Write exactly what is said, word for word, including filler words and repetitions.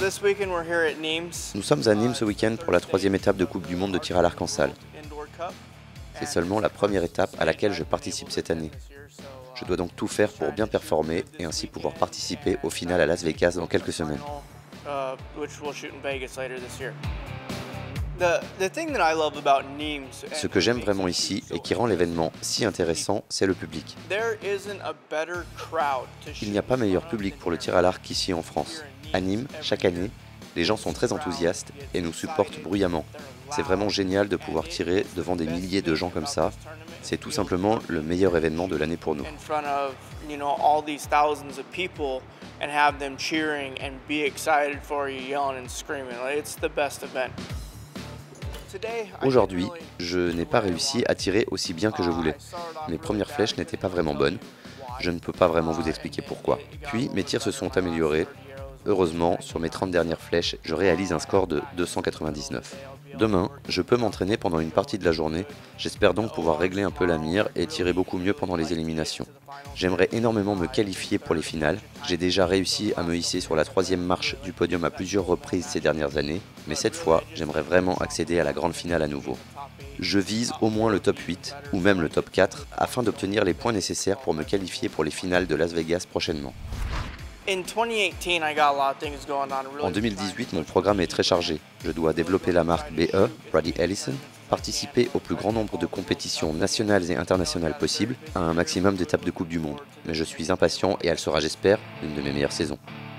Nous sommes à Nîmes ce week-end pour la troisième étape de Coupe du Monde de tir à l'arc en salle. C'est seulement la première étape à laquelle je participe cette année. Je dois donc tout faire pour bien performer et ainsi pouvoir participer au final à Las Vegas dans quelques semaines. Ce que j'aime vraiment ici et qui rend l'événement si intéressant, c'est le public. Il n'y a pas meilleur public pour le tir à l'arc qu'ici en France. À Nîmes, chaque année, les gens sont très enthousiastes et nous supportent bruyamment. C'est vraiment génial de pouvoir tirer devant des milliers de gens comme ça. C'est tout simplement le meilleur événement de l'année pour nous. Aujourd'hui, je n'ai pas réussi à tirer aussi bien que je voulais. Mes premières flèches n'étaient pas vraiment bonnes. Je ne peux pas vraiment vous expliquer pourquoi. Puis mes tirs se sont améliorés. Heureusement, sur mes trente dernières flèches, je réalise un score de deux cent quatre-vingt-dix-neuf. Demain, je peux m'entraîner pendant une partie de la journée. J'espère donc pouvoir régler un peu la mire et tirer beaucoup mieux pendant les éliminations. J'aimerais énormément me qualifier pour les finales. J'ai déjà réussi à me hisser sur la troisième marche du podium à plusieurs reprises ces dernières années, mais cette fois, j'aimerais vraiment accéder à la grande finale à nouveau. Je vise au moins le top huit, ou même le top quatre, afin d'obtenir les points nécessaires pour me qualifier pour les finales de Las Vegas prochainement. En deux mille dix-huit, mon programme est très chargé. Je dois développer la marque B E, Brady Ellison, participer au plus grand nombre de compétitions nationales et internationales possibles, à un maximum d'étapes de Coupe du Monde. Mais je suis impatient et elle sera, j'espère, une de mes meilleures saisons.